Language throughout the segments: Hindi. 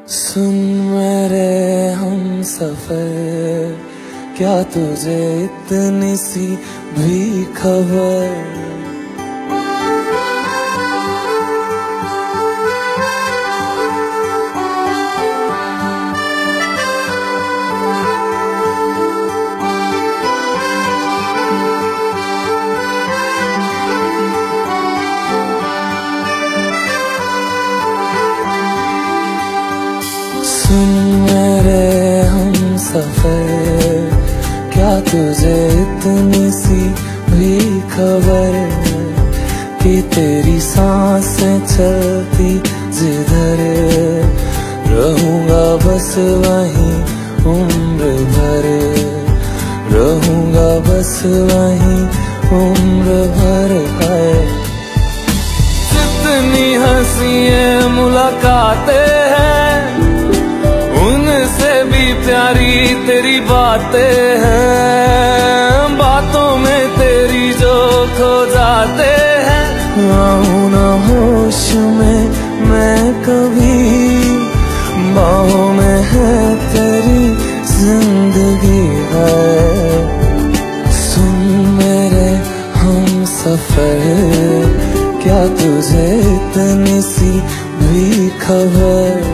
सुन मेरे हम सफर, क्या तुझे इतनी सी भी खबर? सुन मेरे हम सफर, क्या तुझे इतनी सी भी खबर कि तेरी सांसें चलती जिधर, रहूंगा बस वहीं उम्र भर, रहूंगा बस वहीं उम्र भर। है जितनी हंसी मुलाकातें हैं, उनसे भी प्यारी तेरी बातें हैं, बातों में तेरी जो खो जाते हैं। आऊं ना होश में मैं कभी, बाहों में है तेरी जिंदगी है। सुन मेरे हम सफर, क्या तुझे इतनी सी भी खबर?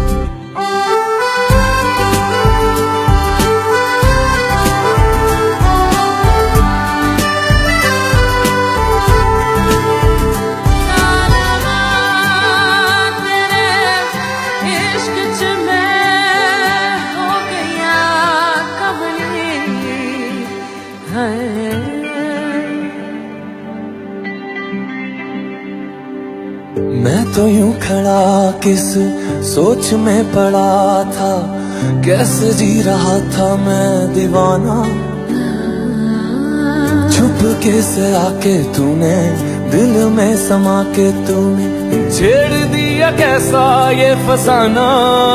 मैं तो यूं खड़ा किस सोच में पड़ा था, कैसे जी रहा था मैं दीवाना। छुप के से आके तूने दिल में समा के तूने छेड़ दिया कैसा ये फसाना।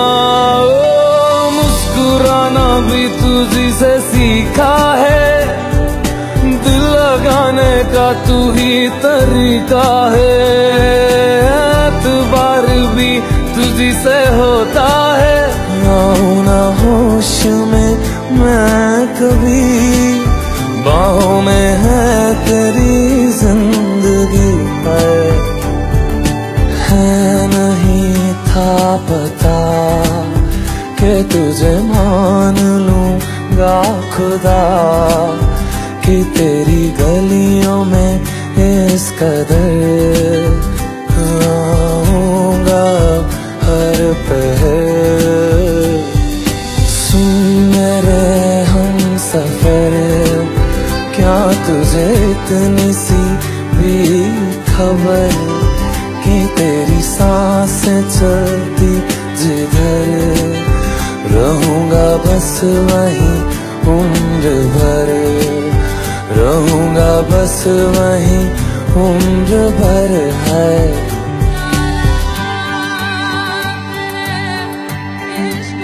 ओ मुस्कुराना भी तुझी से सीखा है, दिल लगाने का तू ही तरीका है। एतबार भी तुझी से होता है, आऊं ना होश में मैं कभी, बाहों में है तेरी जिंदगी है। नहीं था पता कि तुझे मान लूंगा खुदा, कि तेरी गलियों में इस कदर आऊंगा हर पहर। सुन मेरे हम सफर, क्या तुझे इतनी सी भी खबर कि तेरी सांसें चलती जिधर, रहूंगा बस वहीं उम्र भर, रहूंगा बस वहीं उम्र भर। है